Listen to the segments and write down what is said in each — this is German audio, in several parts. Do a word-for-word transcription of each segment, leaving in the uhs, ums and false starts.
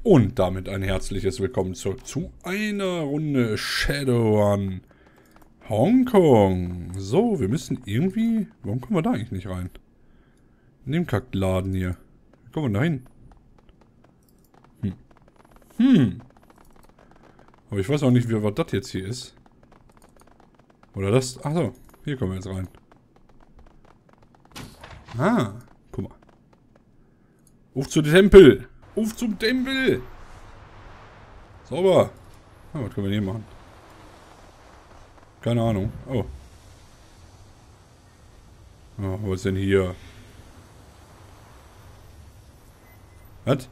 Und damit ein herzliches Willkommen zurück zu einer Runde Shadowrun Hongkong. So, wir müssen irgendwie... Warum kommen wir da eigentlich nicht rein? In dem Kackladen hier. Wie kommen wir da hin? Hm. Hm. Aber ich weiß auch nicht, wie, was das jetzt hier ist. Oder das... Achso, hier kommen wir jetzt rein. Ah, guck mal. Auf zu dem Tempel! Auf zum Tempel! Sauber! Ah, was können wir hier machen? Keine Ahnung. Oh. Oh, was ist denn hier? Was?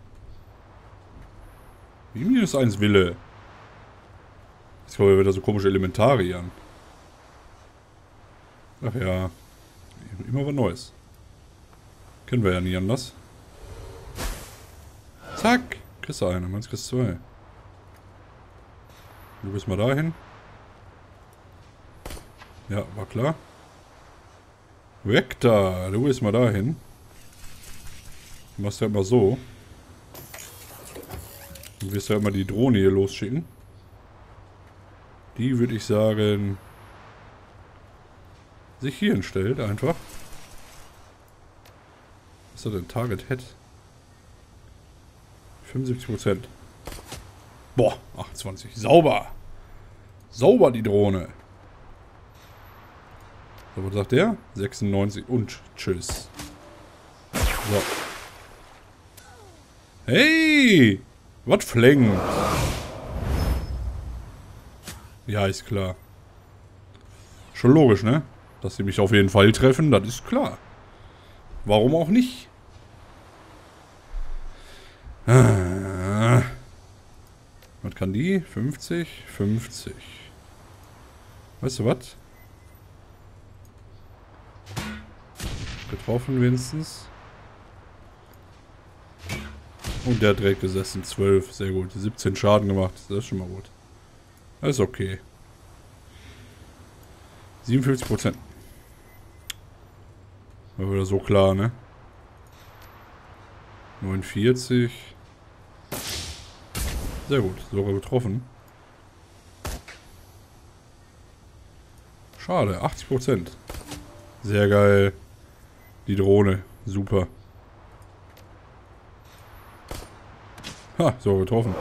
Wie minus eins Wille? Jetzt kommen wir wieder so komische Elementare an. Ach ja. Immer was Neues. Kennen wir ja nie anders. Zack! Kriegst du eine, meins kriegst zwei. Du bist mal dahin. Ja, war klar. Weg da! Du bist mal dahin. Du machst ja immer so. Du wirst ja immer die Drohne hier losschicken. Die würde ich sagen... sich hier hinstellt, einfach. Was ist das denn? Target Head? fünfundsiebzig Prozent. Boah, achtundzwanzig. Sauber! Sauber die Drohne! So, was sagt der? sechsundneunzig und tschüss. So. Hey! Was flenkt? Ja, ist klar. Schon logisch, ne? Dass sie mich auf jeden Fall treffen, das ist klar. Warum auch nicht? Ah. Was kann die? fünfzig? fünfzig. Weißt du was? Getroffen wenigstens. Und der hat direkt gesessen. zwölf, sehr gut. siebzehn Schaden gemacht. Das ist schon mal gut. Das ist okay. siebenundfünfzig Prozent. War wieder so klar, ne? neunundvierzig. Sehr gut. Sogar getroffen. Schade. achtzig Prozent. Sehr geil. Die Drohne. Super. Ha, so getroffen.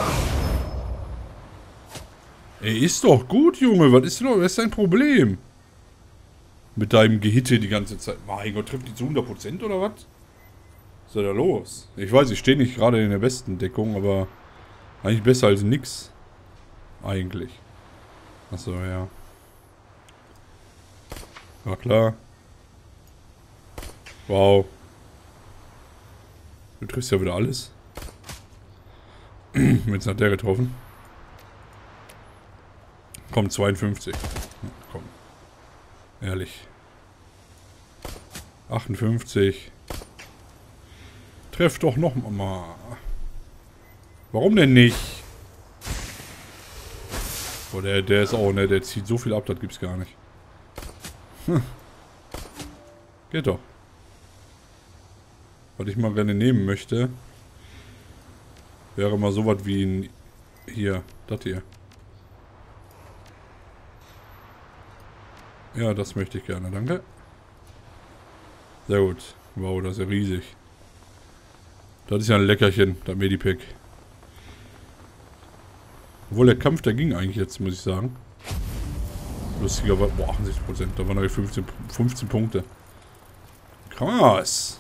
Ey, ist doch gut, Junge. Was ist denn was ist dein Problem? Mit deinem Gehitte die ganze Zeit. Mein Gott, trifft die zu hundert Prozent oder was? Was ist da los? Ich weiß, ich stehe nicht gerade in der besten Deckung, aber eigentlich besser als nix. Eigentlich. Achso, ja. War klar. Wow. Du triffst ja wieder alles. Jetzt hat der getroffen. Komm, zweiundfünfzig. Komm. Ehrlich. achtundfünfzig. Treff doch noch mal. Warum denn nicht? Boah, der, der ist auch, ne? Der zieht so viel ab, das gibt's gar nicht. Hm. Geht doch. Was ich mal gerne nehmen möchte, wäre mal sowas wie ein... Hier, das hier. Ja, das möchte ich gerne, danke. Sehr gut. Wow, das ist ja riesig. Das ist ja ein Leckerchen, der Medipack. Obwohl der Kampf, der ging eigentlich jetzt, muss ich sagen. Lustigerweise, boah, achtundsechzig Prozent, da waren noch fünfzehn, fünfzehn Punkte. Krass.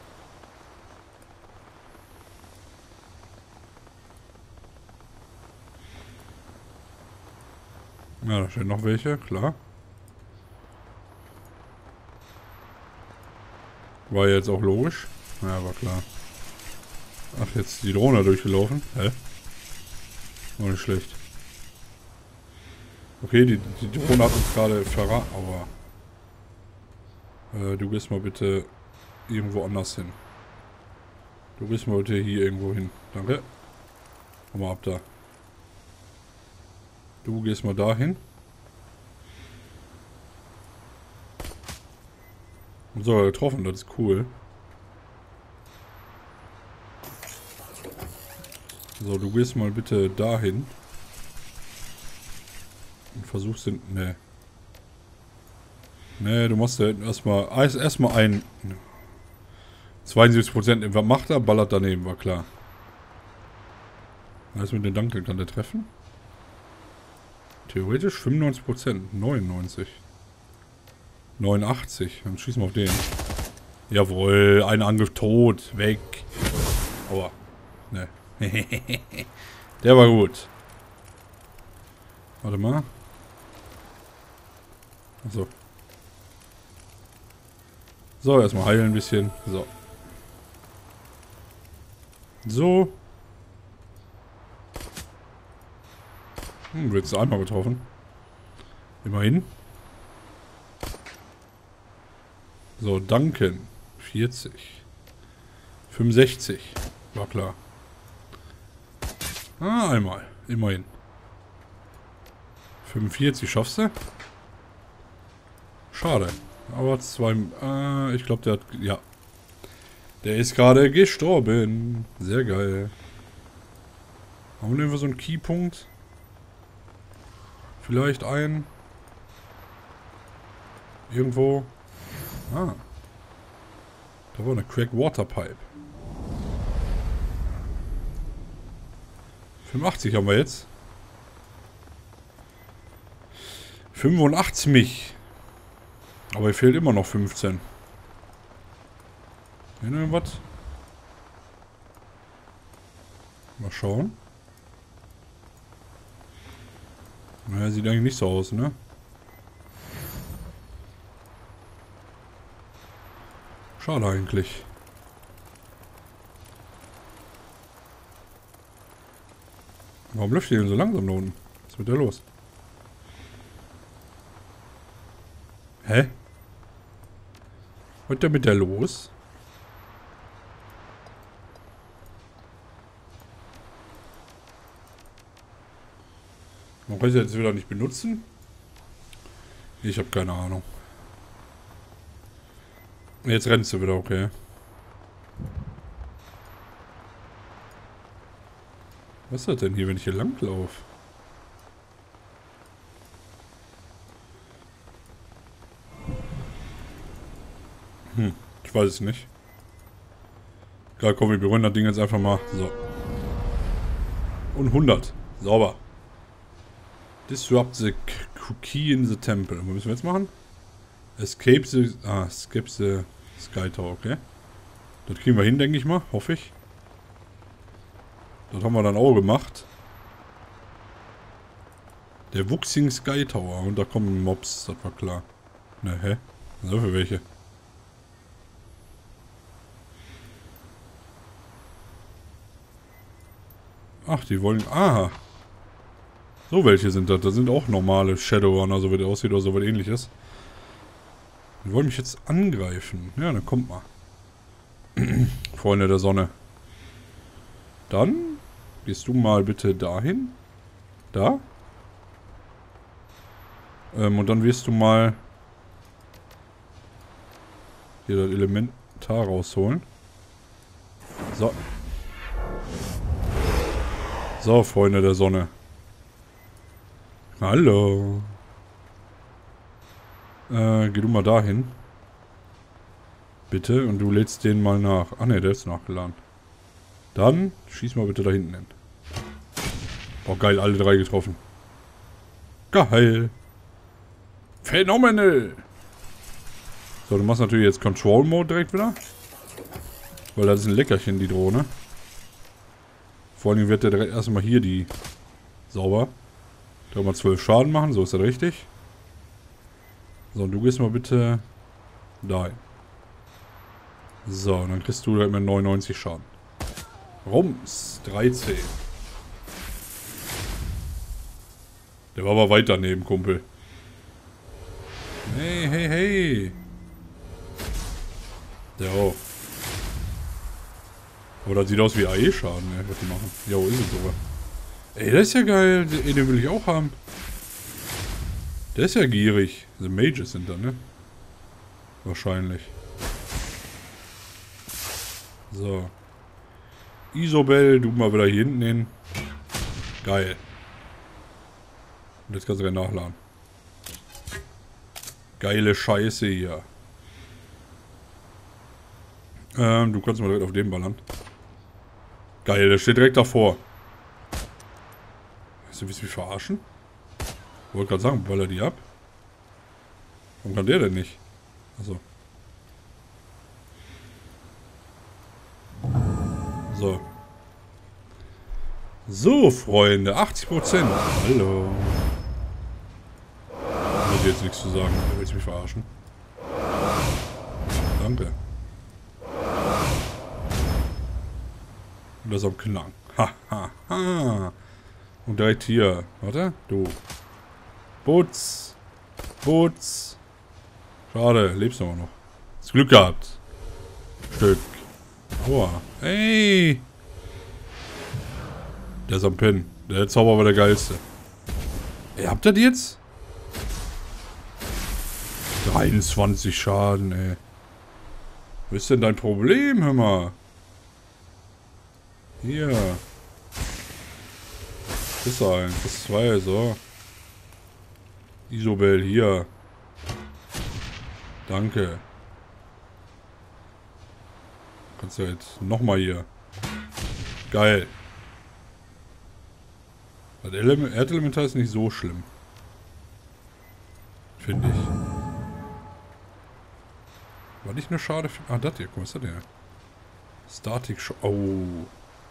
Ja, da stehen noch welche, klar. War jetzt auch logisch. Ja, war klar. Ach, jetzt ist die Drohne durchgelaufen. Hä? Auch nicht schlecht. Okay, die, die Drohne hat uns gerade verraten, aber... Äh, du gehst mal bitte irgendwo anders hin. Du gehst mal bitte hier irgendwo hin. Danke. Komm mal ab da. Du gehst mal dahin. Und sogar getroffen, das ist cool. So, du gehst mal bitte dahin. Und versuchst den... Ne. Ne, du musst da hinten erstmal... Erstmal ein... zweiundsiebzig Prozent. Was macht er? Ballert daneben, war klar. Was mit den Dankeln kann der treffen? Theoretisch fünfundneunzig Prozent. neunundneunzig. neunundachtzig. Dann schießen wir auf den. Jawohl, ein Angriff tot. Weg. Aua. Ne. Der war gut. Warte mal. Achso. So, erstmal heilen ein bisschen. So. So. Hm, wird es einmal getroffen. Immerhin. So, danken. vierzig. fünfundsechzig. War klar. Ah, einmal. Immerhin. fünfundvierzig, schaffst du? Schade. Aber zwei... Äh, ich glaube, der hat... Ja. Der ist gerade gestorben. Sehr geil. Haben wir irgendwo so einen Keypunkt? Vielleicht ein... Irgendwo... Ah. Da war eine Crack Water Pipe. fünfundachtzig haben wir jetzt. fünfundachtzig. Aber hier fehlt immer noch fünfzehn. Hier noch irgendwas? Mal schauen. Naja, sieht eigentlich nicht so aus, ne? Schade eigentlich. Warum läuft die denn so langsam da unten? Was ist mit der los? Hä? Was ist denn mit der los? Man kann sie jetzt wieder nicht benutzen? Ich habe keine Ahnung. Jetzt rennst du wieder, okay. Was ist das denn hier, wenn ich hier lang laufe? Hm, ich weiß es nicht. Egal, komm, wir berühren das Ding jetzt einfach mal. So. Und hundert. Sauber. Disrupt the cookie in the temple. Was müssen wir jetzt machen? Escape the... Ah, escape the Sky Tower, okay. Das kriegen wir hin, denke ich mal. Hoffe ich. Das haben wir dann auch gemacht. Der Wuxing Sky Tower. Und da kommen Mobs, das war klar. Ne, hä? So für welche? Ach, die wollen... Aha. So welche sind das. Das sind auch normale Shadowrunner, so wie der aussieht oder so was ähnliches. Die wollen mich jetzt angreifen. Ja, dann kommt mal. Freunde der Sonne. Dann gehst du mal bitte dahin. Da. Ähm, und dann wirst du mal hier das Elementar rausholen. So. So, Freunde der Sonne. Hallo. Äh, geh du mal dahin. Bitte. Und du lädst den mal nach. Ah ne, der ist nachgeladen. Dann schieß mal bitte da hinten hin. Oh geil, alle drei getroffen. Geil. Phänomenal. So, du machst natürlich jetzt Control Mode direkt wieder. Weil das ist ein Leckerchen, die Drohne. Vor allem wird der direkt erstmal hier die... Sauber. Da mal zwölf Schaden machen, so ist das richtig. So, und du gehst mal bitte dahin. So, und dann kriegst du direkt mal neunundneunzig Schaden. Rums, dreizehn. Der war aber weit daneben, Kumpel. Hey, hey, hey. Der auch. Aber das sieht aus wie A E-Schaden, ne, was die machen. Jo, ist es sogar. Ey, das ist ja geil. Den, den will ich auch haben. Der ist ja gierig. The Mages sind da, ne? Wahrscheinlich. So. Isobel, du mal wieder hier hinten hin. Geil. Und jetzt kannst du wieder nachladen. Geile Scheiße hier. Ähm, du kannst mal direkt auf den ballern. Geil, der steht direkt davor. Weißt du, willst du mich verarschen? Ich wollte gerade sagen, baller die ab. Warum kann der denn nicht? Achso. So. So, Freunde. achtzig Prozent. Hallo. Muss ich jetzt nichts zu sagen. Du willst mich verarschen. Danke. Und das am Klang. Ha, ha, ha. Und direkt hier. Warte. Du. Butz. Butz. Schade. Lebst du aber noch. Hast Glück gehabt. Stück. Aua. Ey. Der ist am Pin. Der Zauber war der geilste. Ey, habt ihr die jetzt? dreiundzwanzig Schaden, ey. Was ist denn dein Problem, hör mal? Hier. Das ist eins, das ist zwei, so. Isobel, hier. Danke. Kannst du jetzt nochmal hier. Geil. Das Erdelementar ist nicht so schlimm. Finde ich. War nicht nur schade für... Ah, das hier. Guck mal, was ist das denn? Static Shock. Oh.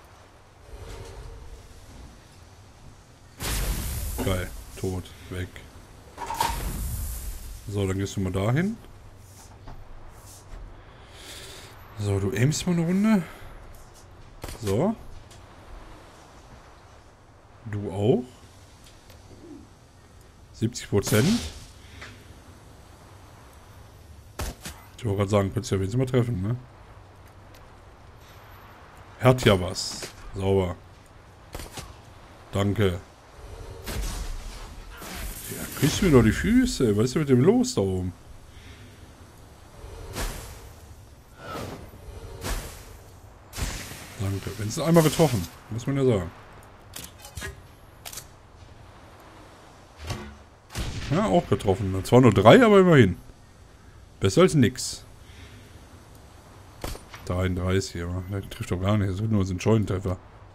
Geil. Tot. Weg. So, dann gehst du mal dahin. So, du aimst mal eine Runde. So. Du auch. siebzig Prozent. Ich wollte gerade sagen, könntest du ja wenigstens mal treffen, ne? Hat ja was. Sauber. Danke. Ja, küsst mir doch die Füße. Was ist denn mit dem los da oben? Danke. Wenn es einmal getroffen, muss man ja sagen. Ja, auch getroffen. Zwar nur drei, aber immerhin. Besser als nix. dreiunddreißig, ja. Der trifft doch gar nicht. Das wird nur so ein Joint-Treffer.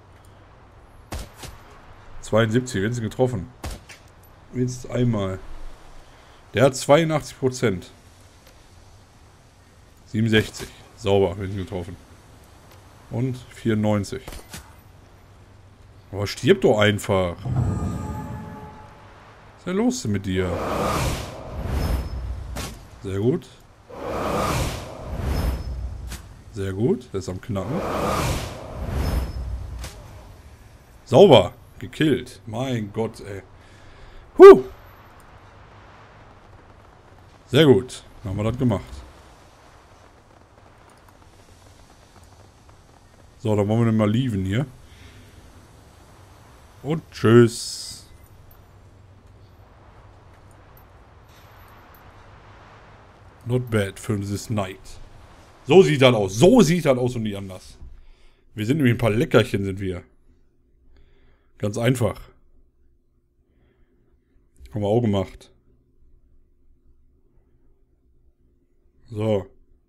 zweiundsiebzig, wenn sie getroffen. Wenigstens einmal. Der hat zweiundachtzig Prozent. siebenundsechzig. Sauber, wenn sie getroffen. Und vierundneunzig. Aber stirb doch einfach. Was ist denn los mit dir? Sehr gut. Sehr gut. Der ist am Knacken. Sauber. Gekillt. Mein Gott, ey. Huh. Sehr gut. Dann haben wir das gemacht. So, dann wollen wir den mal leaven hier. Und tschüss. Not bad für this night. So sieht das aus. So sieht das aus und nicht anders. Wir sind nämlich ein paar Leckerchen, sind wir. Ganz einfach. Haben wir auch gemacht. So.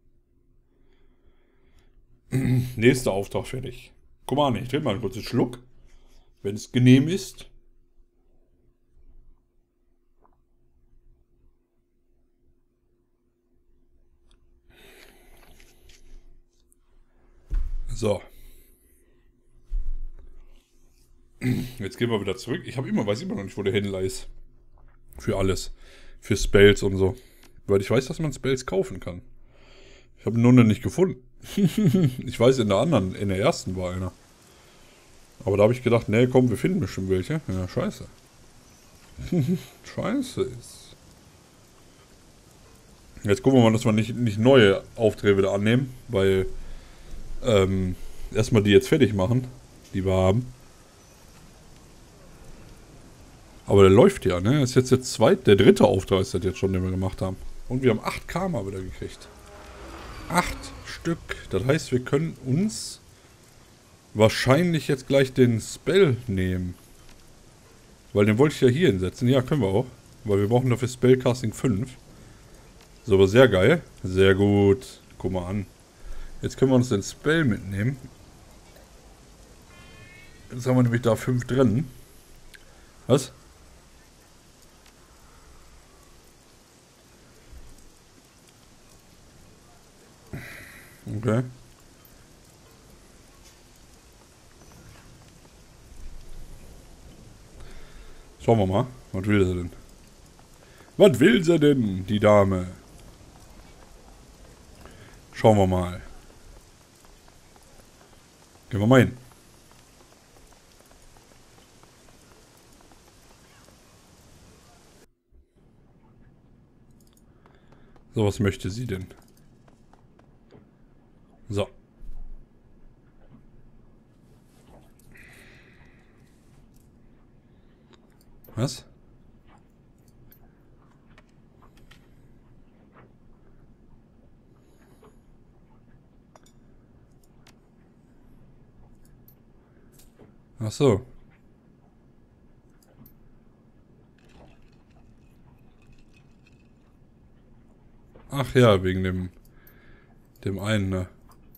Nächster Auftrag fertig. Guck mal an, ich drehe mal einen kurzen Schluck. Wenn es genehm ist. So. Jetzt gehen wir wieder zurück. Ich habe immer, weiß immer noch nicht, wo der Händler ist. Für alles. Für Spells und so. Weil ich weiß, dass man Spells kaufen kann. Ich habe ihn nur noch nicht gefunden. Ich weiß, in der anderen, in der ersten war einer. Aber da habe ich gedacht, nee, komm, wir finden bestimmt welche. Ja, scheiße. Scheiße ist. Jetzt gucken wir mal, dass wir nicht, nicht neue Aufträge wieder annehmen. Weil, ähm, erstmal die jetzt fertig machen, die wir haben. Aber der läuft ja, ne? Das ist jetzt der zweite, der dritte Auftrag ist das jetzt schon, den wir gemacht haben. Und wir haben acht Karma wieder gekriegt. acht Stück. Das heißt, wir können uns wahrscheinlich jetzt gleich den Spell nehmen. Weil den wollte ich ja hier hinsetzen. Ja, können wir auch. Weil wir brauchen dafür Spellcasting fünf. So, aber sehr geil. Sehr gut. Guck mal an. Jetzt können wir uns den Spell mitnehmen. Jetzt haben wir nämlich da fünf drin. Was? Okay. Schauen wir mal. Was will sie denn? Was will sie denn, die Dame? Schauen wir mal. Gehen wir mal hin. So, was möchte sie denn? So. Was? Ach so. Ach ja, wegen dem dem einen, ne?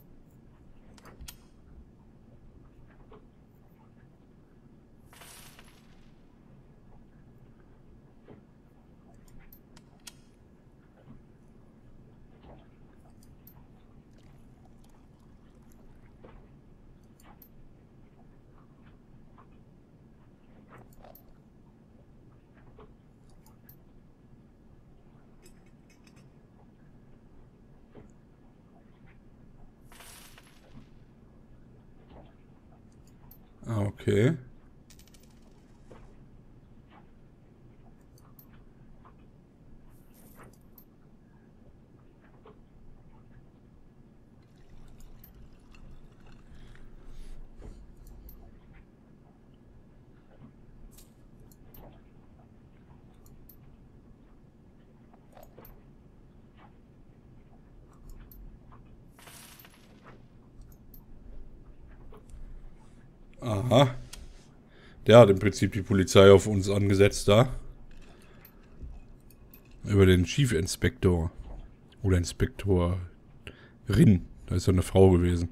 Ah, okay. Aha. Der hat im Prinzip die Polizei auf uns angesetzt da. Über den Chief Inspektor. Oder Inspektorin. Da ist ja eine Frau gewesen.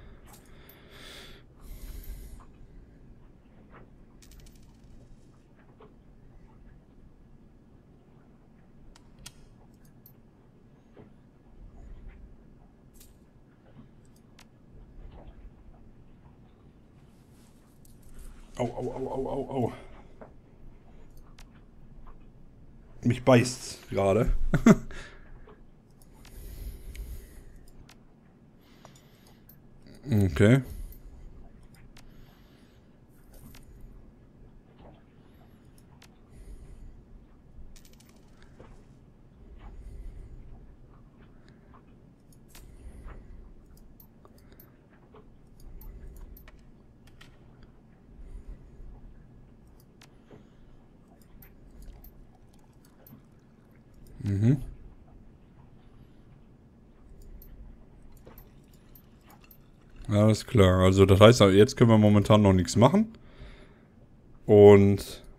Au, au, au, au, au, au. Mich beißt's gerade. Okay. Mhm. Alles klar. Also das heißt, jetzt können wir momentan noch nichts machen. Und...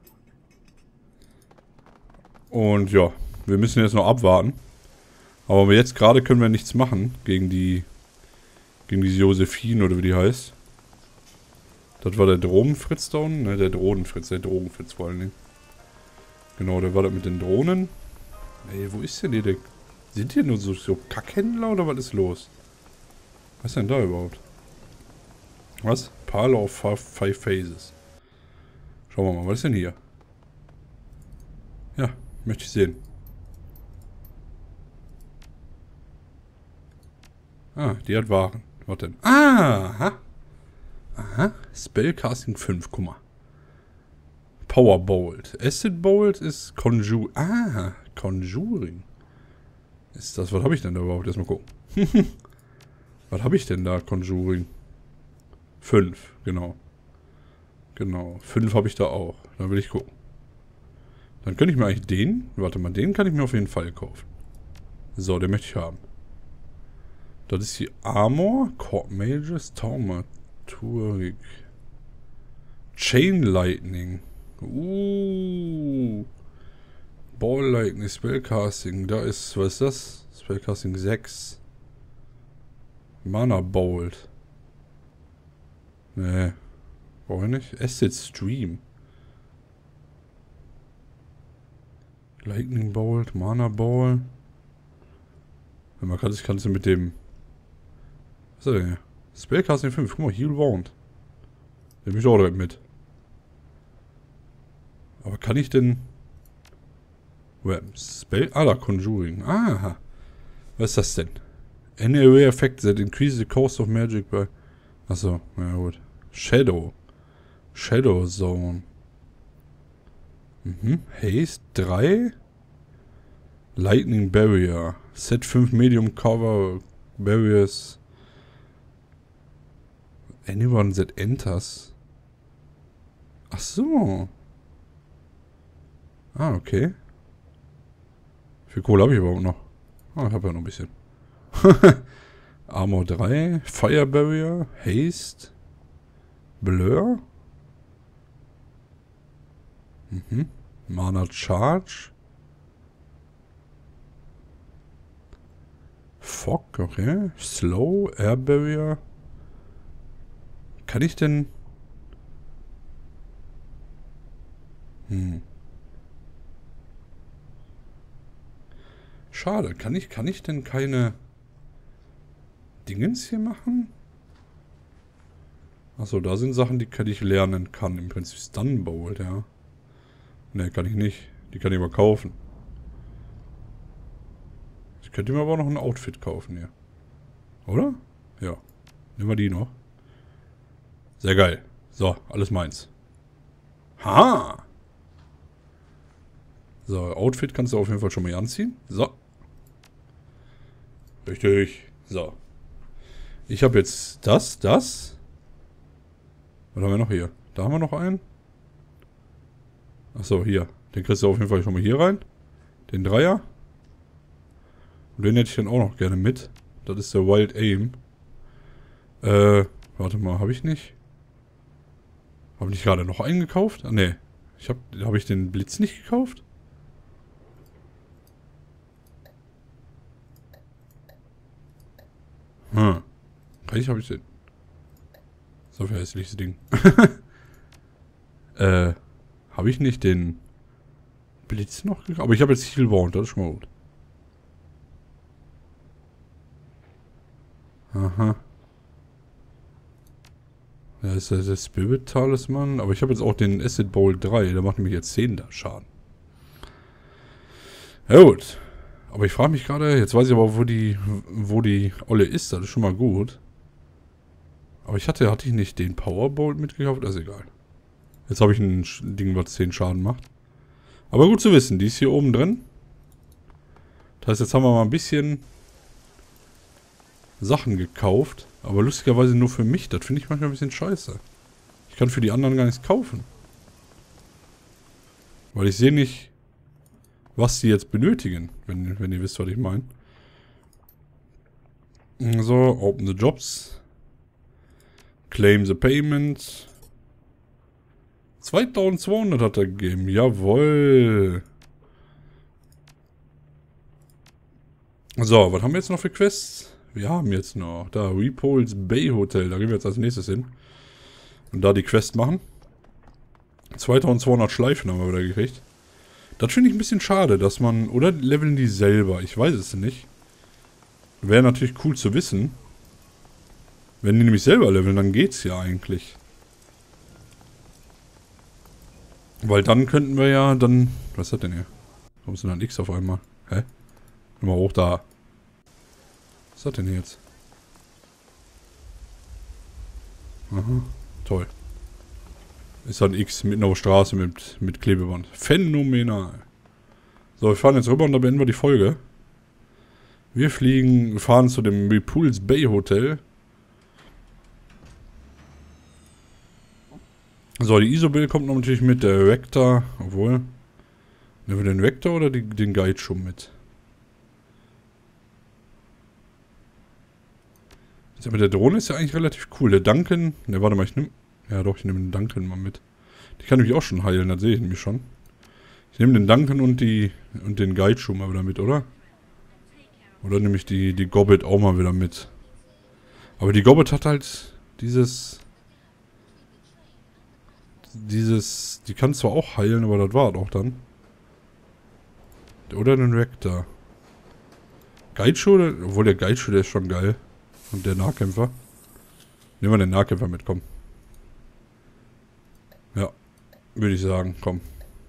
Und ja, wir müssen jetzt noch abwarten. Aber jetzt gerade können wir nichts machen gegen die... Gegen diese Josephine oder wie die heißt. Das war der Drogenfritz da unten? Ne, der Drogenfritz, der Drogenfritz vor allen Dingen. Genau, der war da mit den Drohnen. Ey, wo ist denn die? Der, sind hier nur so, so Kackhändler oder was ist los? Was ist denn da überhaupt? Was? Parlor of Five Phases. Schauen wir mal, was ist denn hier? Ja, möchte ich sehen. Ah, die hat Waren. Was denn? Ah, aha. Aha. Spellcasting fünf, guck mal. Powerbolt. Acid Bolt ist Conjure. Ah, Conjuring. Ist das, was habe ich denn da überhaupt? Erstmal gucken. Was habe ich denn da, Conjuring? fünf, genau. Genau. fünf habe ich da auch. Da will ich gucken. Dann könnte ich mir eigentlich den... Warte mal, den kann ich mir auf jeden Fall kaufen. So, den möchte ich haben. Das ist die Armor. Court Mages. Taumaturg. Chain Lightning. Uh. Ball Lightning, Spellcasting. Da ist, was ist das? Spellcasting sechs. Mana Bolt. Nee. Brauche ich nicht. Acid Stream. Lightning Bolt, Mana Ball. Man kann sich kannst du mit dem. Was ist das denn hier? Spellcasting fünf. Guck mal, Heal Wound. Nehme ich auch direkt mit. Aber kann ich denn. Spell. Ah, da Conjuring. Aha. Was ist das denn? Any array effect that increases the cost of magic by. Achso, na gut. Shadow. Shadow Zone. Mhm. Haste drei. Lightning Barrier. Set fünf Medium Cover. Barriers. Anyone that enters. Ach so. Ah, okay. Wie viel Kohle habe ich überhaupt noch? Ah, ich habe ja noch ein bisschen. Armor drei. Fire Barrier. Haste. Blur. Mhm. Mana Charge. Fog, okay. Slow. Air Barrier. Kann ich denn... Hm. Schade. Kann ich, kann ich denn keine Dingens hier machen? Achso, da sind Sachen, die kann ich lernen kann. Im Prinzip Stunbolt, ja. Ne, kann ich nicht. Die kann ich aber kaufen. Ich könnte mir aber noch ein Outfit kaufen hier. Oder? Ja. Nehmen wir die noch. Sehr geil. So, alles meins. Ha! So, Outfit kannst du auf jeden Fall schon mal hier anziehen. So. Richtig. So. Ich habe jetzt das, das. Was haben wir noch hier? Da haben wir noch einen. Achso, hier. Den kriegst du auf jeden Fall schon mal hier rein. Den Dreier. Und den hätte ich dann auch noch gerne mit. Das ist der Wild Aim. Äh, warte mal, habe ich nicht? Habe ich gerade noch einen gekauft? Ah, ne. Ich habe hab ich den Blitz nicht gekauft? Hm. Eigentlich habe ich den. So viel hässliches Ding. äh, habe ich nicht den Blitz noch gekauft? Aber ich habe jetzt Heal Wound, das ist schon mal gut. Aha. Da ist der Spirit Talisman. Aber ich habe jetzt auch den Acid Bowl drei. Der macht nämlich jetzt zehn da Schaden. Ja gut. Aber ich frage mich gerade, jetzt weiß ich aber, wo die, wo die Olle ist. Das ist schon mal gut. Aber ich hatte, hatte ich nicht den Powerbolt mitgekauft? Das ist egal. Jetzt habe ich ein Ding, was zehn Schaden macht. Aber gut zu wissen, die ist hier oben drin. Das heißt, jetzt haben wir mal ein bisschen Sachen gekauft. Aber lustigerweise nur für mich. Das finde ich manchmal ein bisschen scheiße. Ich kann für die anderen gar nichts kaufen. Weil ich sehe nicht, was die jetzt benötigen. Wenn, wenn ihr wisst, was ich meine. So, open the jobs. Claim the payment. zweitausendzweihundert hat er gegeben. Jawohl. So, was haben wir jetzt noch für Quests? Wir haben jetzt noch da Repulse Bay Hotel. Da gehen wir jetzt als nächstes hin. Und da die Quest machen. zweitausendzweihundert Schleifen haben wir wieder gekriegt. Das finde ich ein bisschen schade, dass man... Oder leveln die selber? Ich weiß es nicht. Wäre natürlich cool zu wissen. Wenn die nämlich selber leveln, dann geht's ja eigentlich. Weil dann könnten wir ja dann... Was ist das denn hier? Warum ist denn ein X auf einmal? Hä? Mal hoch da. Was ist das denn hier jetzt? Aha, toll. Ist ein X mitten auf der Straße mit, mit Klebeband. Phänomenal. So, wir fahren jetzt rüber und da beenden wir die Folge. Wir fliegen, fahren zu dem Repulse Bay Hotel. So, die Isobel kommt noch natürlich mit, der Vector, obwohl... Nehmen wir den Vector oder die, den Guide schon mit? Aber der Drohne ist ja eigentlich relativ cool. Der Duncan... Ne, warte mal, ich nehme... Ja doch, ich nehme den Duncan mal mit. Die kann nämlich auch schon heilen, das sehe ich nämlich schon. Ich nehme den Duncan und die und den Guide mal wieder mit, oder? Oder nehme ich die, die Gobbet auch mal wieder mit. Aber die Gobbet hat halt dieses... Dieses... Die kann zwar auch heilen, aber das war auch dann. Oder den Rector. Guide, obwohl der Guide, der ist schon geil. Und der Nahkämpfer. Nehmen wir den Nahkämpfer mit, komm. Ja, würde ich sagen, komm.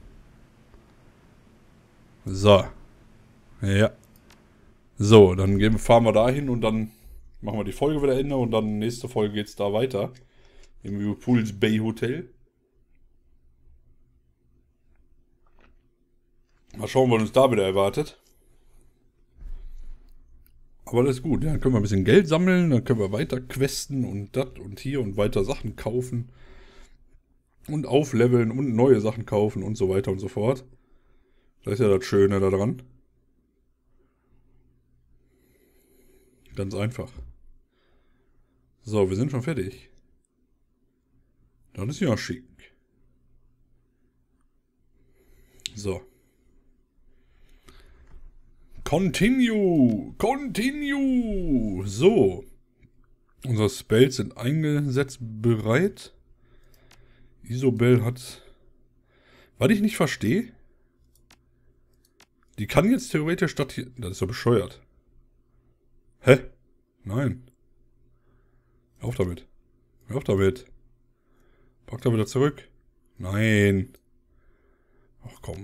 So. Ja. So, dann gehen, fahren wir dahin und dann machen wir die Folge wieder Ende und dann nächste Folge geht's da weiter. Im Pools Bay Hotel. Mal schauen, was uns da wieder erwartet. Aber das ist gut, ja, dann können wir ein bisschen Geld sammeln, dann können wir weiter questen und das und hier und weiter Sachen kaufen. Und aufleveln und neue Sachen kaufen und so weiter und so fort. Das ist ja das Schöne daran. Ganz einfach. So, wir sind schon fertig. Das ist ja schick. So. Continue! Continue! So. Unsere Spells sind eingesetzt bereit. Isobel hat... Was ich nicht verstehe... Die kann jetzt theoretisch statt hier... Das ist ja bescheuert. Hä? Nein. Hör auf damit. Hör auf damit. Pack da wieder zurück. Nein. Ach komm.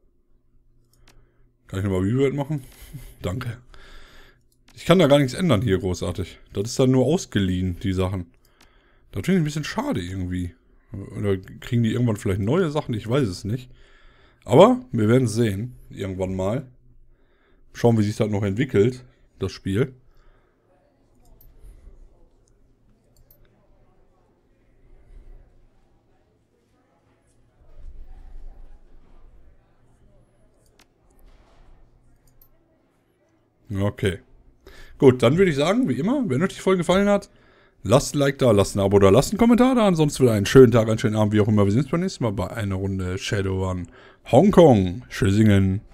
Kann ich nochmal Rebuild machen? Danke. Ich kann da gar nichts ändern hier großartig. Das ist dann nur ausgeliehen, die Sachen. Das finde ich ein bisschen schade irgendwie. Oder kriegen die irgendwann vielleicht neue Sachen? Ich weiß es nicht. Aber wir werden es sehen. Irgendwann mal. Schauen, wie sich das noch entwickelt. Das Spiel. Okay. Gut, dann würde ich sagen, wie immer, wenn euch die Folge gefallen hat, lasst ein Like da, lasst ein Abo da, lasst einen Kommentar da. Ansonsten wieder einen schönen Tag, einen schönen Abend, wie auch immer. Wir sehen uns beim nächsten Mal bei einer Runde Shadowrun Hongkong. Tschüssingen.